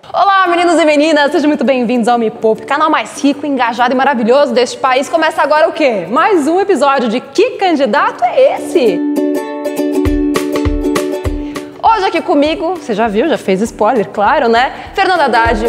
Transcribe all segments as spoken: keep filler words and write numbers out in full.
Olá, meninos e meninas, sejam muito bem-vindos ao Me Poupe, canal mais rico, engajado e maravilhoso deste país. Começa agora o quê? Mais um episódio de Que Candidato é Esse? Hoje aqui comigo, você já viu, já fez spoiler, claro, né? Fernando Haddad.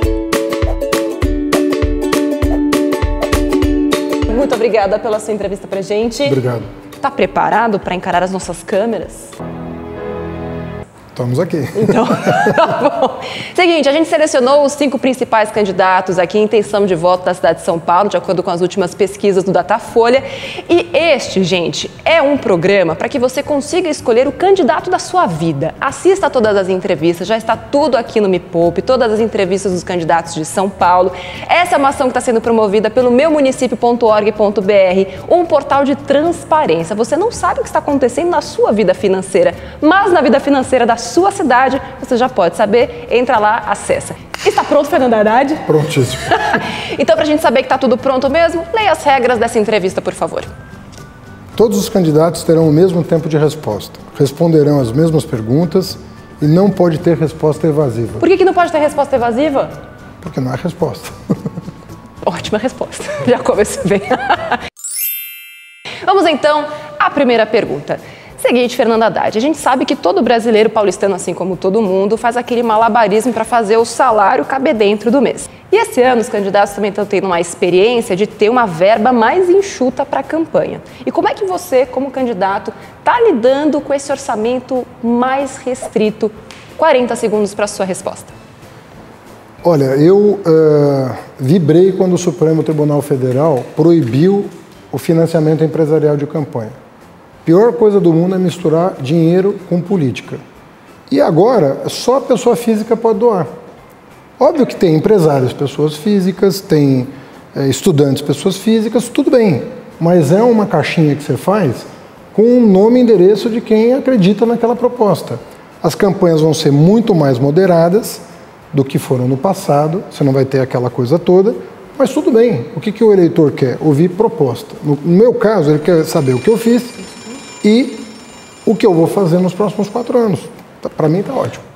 Muito obrigada pela sua entrevista pra gente. Obrigado. Tá preparado para encarar as nossas câmeras? Estamos aqui. Então, tá bom. Seguinte, a gente selecionou os cinco principais candidatos aqui em intenção de voto da cidade de São Paulo, de acordo com as últimas pesquisas do Datafolha. E este, gente, é um programa para que você consiga escolher o candidato da sua vida. Assista a todas as entrevistas, já está tudo aqui no Me Poupe, todas as entrevistas dos candidatos de São Paulo. Essa é uma ação que está sendo promovida pelo meu município ponto org ponto br, um portal de transparência. Você não sabe o que está acontecendo na sua vida financeira, mas na vida financeira da sua cidade, você já pode saber, entra lá, acessa. Está pronto, Fernando Haddad? Prontíssimo. Então, para a gente saber que está tudo pronto mesmo, leia as regras dessa entrevista, por favor. Todos os candidatos terão o mesmo tempo de resposta, responderão as mesmas perguntas e não pode ter resposta evasiva. Por que que não pode ter resposta evasiva? Porque não é resposta. Ótima resposta, já começou bem. Vamos então à primeira pergunta. Seguinte, Fernando Haddad, a gente sabe que todo brasileiro paulistano, assim como todo mundo, faz aquele malabarismo para fazer o salário caber dentro do mês. E esse ano os candidatos também estão tendo uma experiência de ter uma verba mais enxuta para a campanha. E como é que você, como candidato, está lidando com esse orçamento mais restrito? quarenta segundos para a sua resposta. Olha, eu uh, vibrei quando o Supremo Tribunal Federal proibiu o financiamento empresarial de campanha. Pior coisa do mundo é misturar dinheiro com política. E agora, só a pessoa física pode doar. Óbvio que tem empresários, pessoas físicas, tem é, estudantes, pessoas físicas, tudo bem. Mas é uma caixinha que você faz com o nome e endereço de quem acredita naquela proposta. As campanhas vão ser muito mais moderadas do que foram no passado, você não vai ter aquela coisa toda, mas tudo bem. O que, que o eleitor quer? Ouvir proposta. No, no meu caso, ele quer saber o que eu fiz e o que eu vou fazer nos próximos quatro anos. Para mim está ótimo.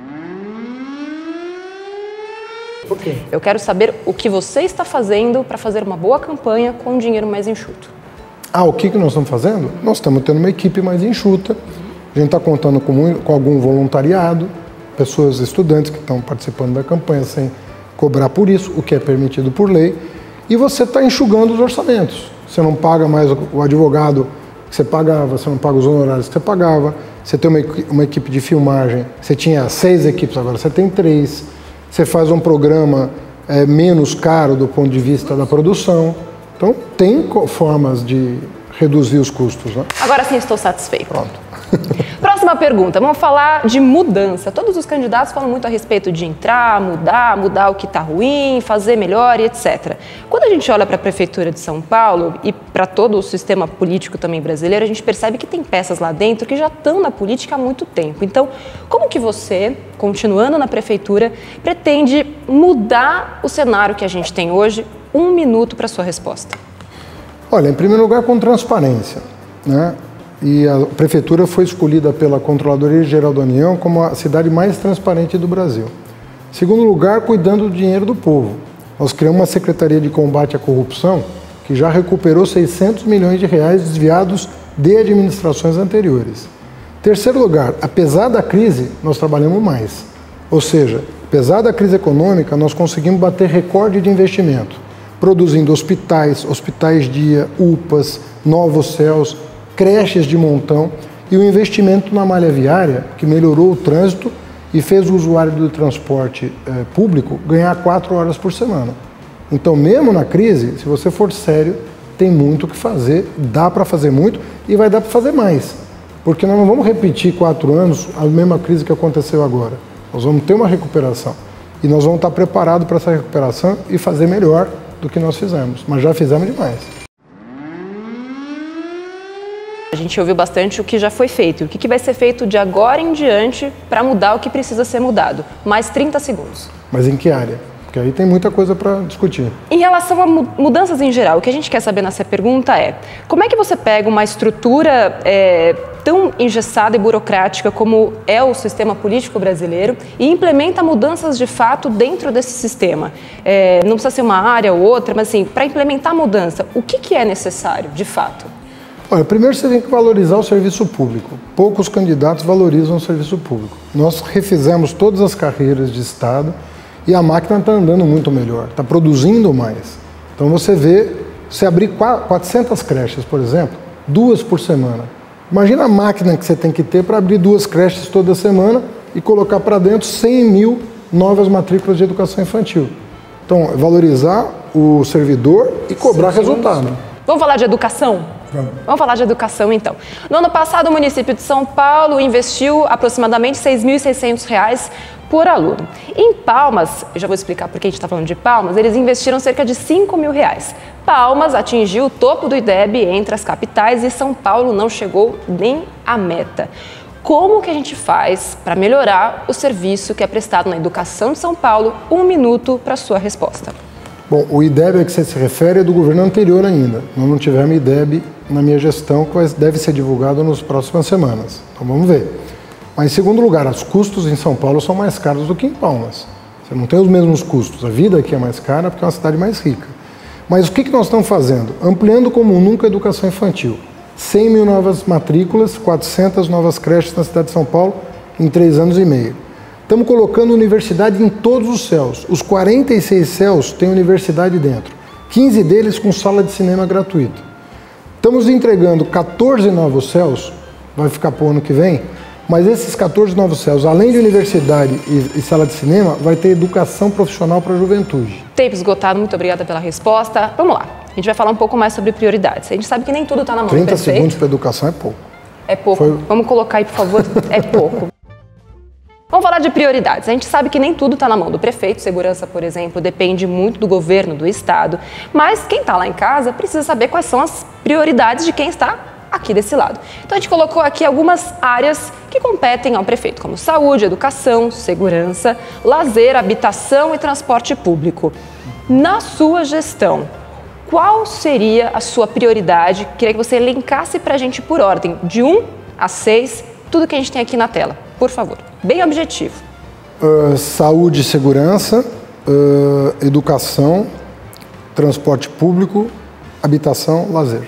Por quê? Eu quero saber o que você está fazendo para fazer uma boa campanha com um dinheiro mais enxuto. Ah, o que, que nós estamos fazendo? Nós estamos tendo uma equipe mais enxuta. A gente está contando com, com algum voluntariado, pessoas, estudantes que estão participando da campanha sem cobrar por isso, o que é permitido por lei. E você está enxugando os orçamentos. Você não paga mais o advogado que você pagava, você não paga os honorários que você pagava, você tem uma, uma equipe de filmagem, você tinha seis equipes, agora você tem três, você faz um programa é, menos caro do ponto de vista da produção. Então, tem formas de reduzir os custos, né? Agora sim estou satisfeito. Pronto. Próxima pergunta, vamos falar de mudança. Todos os candidatos falam muito a respeito de entrar, mudar, mudar o que está ruim, fazer melhor e etcétera. Quando a gente olha para a Prefeitura de São Paulo e para todo o sistema político também brasileiro, a gente percebe que tem peças lá dentro que já estão na política há muito tempo. Então, como que você, continuando na Prefeitura, pretende mudar o cenário que a gente tem hoje? Um minuto para a sua resposta. Olha, em primeiro lugar, com transparência, né? E a Prefeitura foi escolhida pela Controladoria Geral da União como a cidade mais transparente do Brasil. Em segundo lugar, cuidando do dinheiro do povo. Nós criamos uma Secretaria de Combate à Corrupção que já recuperou seiscentos milhões de reais desviados de administrações anteriores. Em terceiro lugar, apesar da crise, nós trabalhamos mais. Ou seja, apesar da crise econômica, nós conseguimos bater recorde de investimento, produzindo hospitais, hospitais-dia, U P As, novos céus, creches de montão e o investimento na malha viária, que melhorou o trânsito e fez o usuário do transporte eh, público ganhar quatro horas por semana. Então, mesmo na crise, se você for sério, tem muito o que fazer, dá para fazer muito e vai dar para fazer mais. Porque nós não vamos repetir quatro anos a mesma crise que aconteceu agora. Nós vamos ter uma recuperação e nós vamos estar preparados para essa recuperação e fazer melhor do que nós fizemos, mas já fizemos demais. A gente ouviu bastante o que já foi feito. O que vai ser feito de agora em diante para mudar o que precisa ser mudado? Mais trinta segundos. Mas em que área? Porque aí tem muita coisa para discutir. Em relação a mudanças em geral, o que a gente quer saber nessa pergunta é como é que você pega uma estrutura é, tão engessada e burocrática como é o sistema político brasileiro e implementa mudanças de fato dentro desse sistema. É, não precisa ser uma área ou outra, mas assim, para implementar mudança, o que, que é necessário de fato? Olha, primeiro você tem que valorizar o serviço público. Poucos candidatos valorizam o serviço público. Nós refizemos todas as carreiras de Estado e a máquina está andando muito melhor, está produzindo mais. Então você vê, você abrir quatrocentas creches, por exemplo, duas por semana. Imagina a máquina que você tem que ter para abrir duas creches toda semana e colocar para dentro cem mil novas matrículas de educação infantil. Então, valorizar o servidor e cobrar Sim, resultado. Vamos falar de educação? Vamos. Vamos falar de educação, então. No ano passado, o município de São Paulo investiu aproximadamente seis mil e seiscentos reais por aluno. Em Palmas, eu já vou explicar por que a gente está falando de Palmas, eles investiram cerca de cinco mil reais. Palmas atingiu o topo do I D E B entre as capitais e São Paulo não chegou nem à meta. Como que a gente faz para melhorar o serviço que é prestado na educação de São Paulo? Um minuto para a sua resposta. Bom, o I D E B a que você se refere é do governo anterior ainda. Nós não tivemos I D E B na minha gestão, que deve ser divulgado nas próximas semanas. Então vamos ver. Mas em segundo lugar, os custos em São Paulo são mais caros do que em Palmas. Você não tem os mesmos custos. A vida aqui é mais cara porque é uma cidade mais rica. Mas o que, que nós estamos fazendo? Ampliando como nunca a educação infantil. cem mil novas matrículas, quatrocentas novas creches na cidade de São Paulo em três anos e meio. Estamos colocando universidade em todos os céus. Os quarenta e seis céus têm universidade dentro. quinze deles com sala de cinema gratuita. Estamos entregando quatorze novos céus, vai ficar para o ano que vem, mas esses quatorze novos céus, além de universidade e, e sala de cinema, vai ter educação profissional para a juventude. Tempo esgotado, muito obrigada pela resposta. Vamos lá, a gente vai falar um pouco mais sobre prioridades. A gente sabe que nem tudo está na mão do trinta prefeito. segundos para educação é pouco. É pouco. Foi... Vamos colocar aí, por favor, é pouco. Vamos falar de prioridades. A gente sabe que nem tudo está na mão do prefeito. Segurança, por exemplo, depende muito do governo, do estado. Mas quem está lá em casa precisa saber quais são as prioridades de quem está aqui desse lado. Então a gente colocou aqui algumas áreas que competem ao prefeito, como saúde, educação, segurança, lazer, habitação e transporte público. Na sua gestão, qual seria a sua prioridade? Queria que você elencasse para a gente por ordem, de um a seis, tudo que a gente tem aqui na tela. Por favor, bem objetivo. Uh, saúde e segurança, uh, educação, transporte público, habitação, lazer.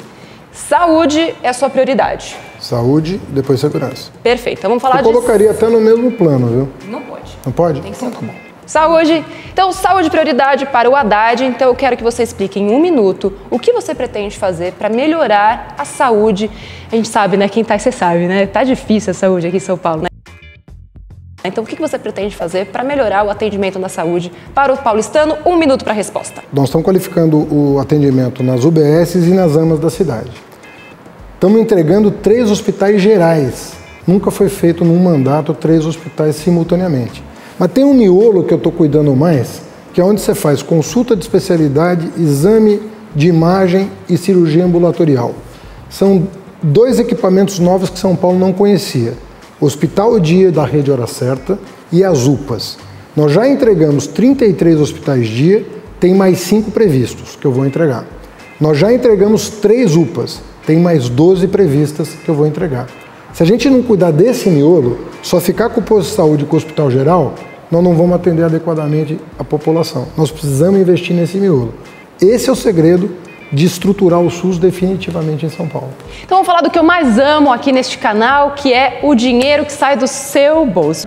Saúde é a sua prioridade. Saúde, depois segurança. Perfeito, então vamos falar Eu de... colocaria até no mesmo plano, viu? Não pode. Não pode? Tem que ser então, tá bom. Saúde. Então, saúde prioridade para o Haddad. Então, eu quero que você explique em um minuto o que você pretende fazer para melhorar a saúde. A gente sabe, né? Quem tá, você sabe, né? Tá difícil a saúde aqui em São Paulo, né? Então, o que você pretende fazer para melhorar o atendimento da saúde para o paulistano? Um minuto para a resposta. Nós estamos qualificando o atendimento nas U B S e nas AMAs da cidade. Estamos entregando três hospitais gerais. Nunca foi feito num mandato três hospitais simultaneamente. Mas tem um miolo que eu estou cuidando mais, que é onde você faz consulta de especialidade, exame de imagem e cirurgia ambulatorial. São dois equipamentos novos que São Paulo não conhecia. Hospital Dia da Rede Hora Certa e as U P As. Nós já entregamos trinta e três hospitais dia, tem mais cinco previstos que eu vou entregar. Nós já entregamos três U P As, tem mais doze previstas que eu vou entregar. Se a gente não cuidar desse miolo, só ficar com o posto de saúde e com o hospital geral, nós não vamos atender adequadamente a população. Nós precisamos investir nesse miolo. Esse é o segredo de estruturar o SUS definitivamente em São Paulo. Então vamos falar do que eu mais amo aqui neste canal, que é o dinheiro que sai do seu bolso.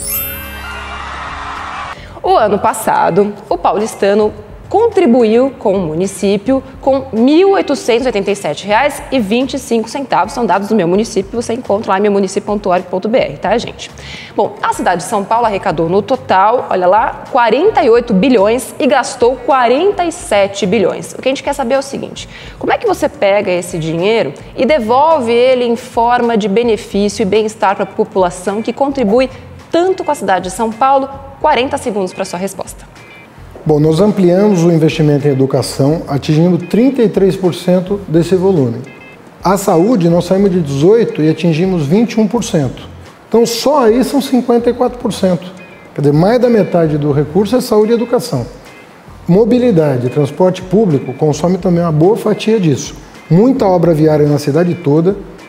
O ano passado, o paulistano contribuiu com o município com mil oitocentos e oitenta e sete reais e vinte e cinco centavos. São dados do meu município, você encontra lá em meu município ponto org ponto br, tá, gente? Bom, a cidade de São Paulo arrecadou no total, olha lá, quarenta e oito bilhões e gastou quarenta e sete bilhões. O que a gente quer saber é o seguinte: como é que você pega esse dinheiro e devolve ele em forma de benefício e bem-estar para a população que contribui tanto com a cidade de São Paulo? quarenta segundos para sua resposta. Bom, nós ampliamos o investimento em educação, atingindo trinta e três por cento desse volume. A saúde, nós saímos de dezoito por cento e atingimos vinte e um por cento. Então, só aí são cinquenta e quatro por cento. Quer dizer, mais da metade do recurso é saúde e educação. Mobilidade, transporte público, consome também uma boa fatia disso. Muita obra viária na cidade toda,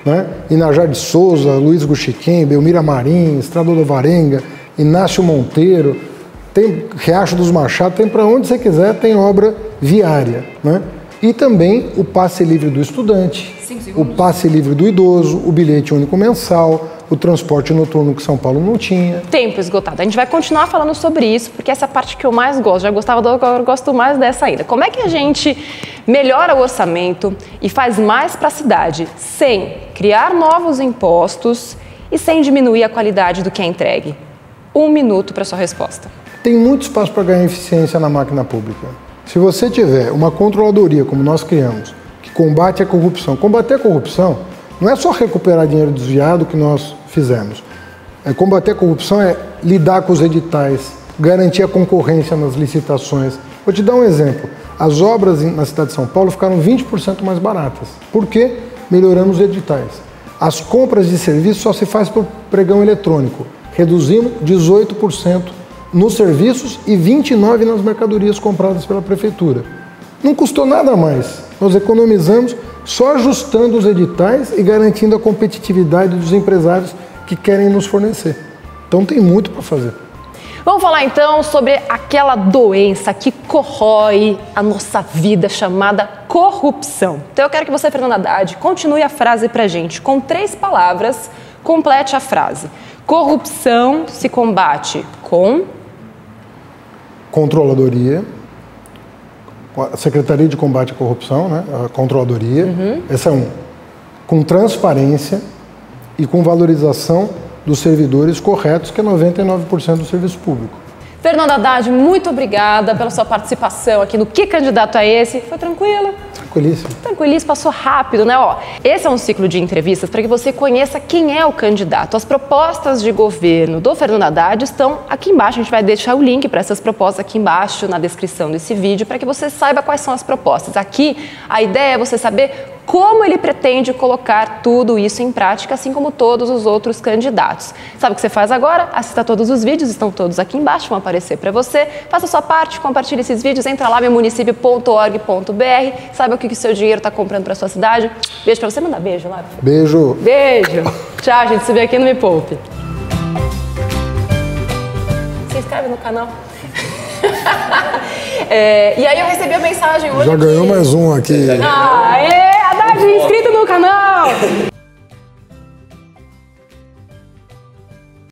né? Inajá de Souza, Luiz Guxiquem, Belmira Marim, Estrada do Varenga, Inácio Monteiro, tem Riacho dos Machados, tem para onde você quiser, tem obra viária, né? E também o passe livre do estudante, o passe livre do idoso, o bilhete único mensal, o transporte noturno que São Paulo não tinha. Tempo esgotado. A gente vai continuar falando sobre isso, porque essa é a parte que eu mais gosto. Já gostava do, agora gosto mais dessa ainda. Como é que a gente melhora o orçamento e faz mais para a cidade, sem criar novos impostos e sem diminuir a qualidade do que é entregue? Um minuto para sua resposta. Tem muito espaço para ganhar eficiência na máquina pública. Se você tiver uma controladoria, como nós criamos, que combate a corrupção, combater a corrupção não é só recuperar dinheiro desviado que nós fizemos. É, combater a corrupção é lidar com os editais, garantir a concorrência nas licitações. Vou te dar um exemplo. As obras na cidade de São Paulo ficaram vinte por cento mais baratas. Por quê? Melhoramos os editais. As compras de serviços só se faz por pregão eletrônico. Reduzimos dezoito por cento nos serviços e vinte e nove por cento nas mercadorias compradas pela prefeitura. Não custou nada mais. Nós economizamos só ajustando os editais e garantindo a competitividade dos empresários que querem nos fornecer. Então tem muito para fazer. Vamos falar então sobre aquela doença que corrói a nossa vida chamada corrupção. Então eu quero que você, Fernanda Haddad, continue a frase pra gente. Com três palavras, complete a frase. Corrupção se combate com... Controladoria, a Secretaria de Combate à Corrupção, né? A Controladoria, uhum. Essa é um. Com transparência e com valorização dos servidores corretos, que é noventa e nove por cento do serviço público. Fernanda Haddad, muito obrigada pela sua participação aqui no Que Candidato é Esse? Foi tranquilo? Tranquilíssimo. Tranquilíssimo, passou rápido, né? Ó, esse é um ciclo de entrevistas para que você conheça quem é o candidato. As propostas de governo do Fernando Haddad estão aqui embaixo. A gente vai deixar o link para essas propostas aqui embaixo na descrição desse vídeo para que você saiba quais são as propostas. Aqui, a ideia é você saber como ele pretende colocar tudo isso em prática, assim como todos os outros candidatos. Sabe o que você faz agora? Assista todos os vídeos, estão todos aqui embaixo, vão aparecer para você. Faça a sua parte, compartilhe esses vídeos, entra lá, meu município ponto org ponto br, saiba o que o seu dinheiro está comprando para sua cidade. Beijo para você, manda beijo lá. Beijo. Beijo. Tchau, gente, se vê aqui no Me Poupe. Se inscreve no canal. É, e aí eu recebi a mensagem hoje. Já ganhou que... mais um aqui. Ah, é, Haddad, inscrito no canal!